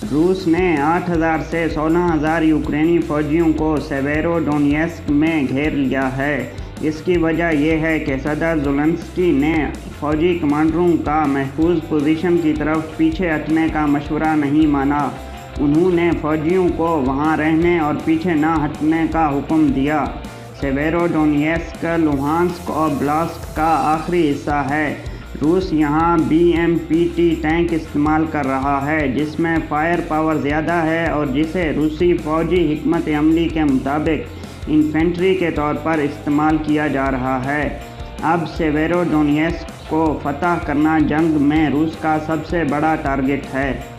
रूस ने 8,000 से 16,000 यूक्रेनी फौजियों को सेवेरोडोनेत्स्क में घेर लिया है। इसकी वजह यह है कि सदर ज़ेलेंस्की ने फौजी कमांडरों का महफूज पोजीशन की तरफ पीछे हटने का मशवरा नहीं माना। उन्होंने फौजियों को वहां रहने और पीछे न हटने का हुक्म दिया। सेवेरोडोनेत्स्क लुहांस्क और ब्लास्क का आखिरी हिस्सा है। रूस यहां BMP-T टैंक इस्तेमाल कर रहा है, जिसमें फायर पावर ज़्यादा है और जिसे रूसी फौजी हिकमत अमली के मुताबिक इन्फेंट्री के तौर पर इस्तेमाल किया जा रहा है। अब सेवेरोडोनेत्स्क को फतह करना जंग में रूस का सबसे बड़ा टारगेट है।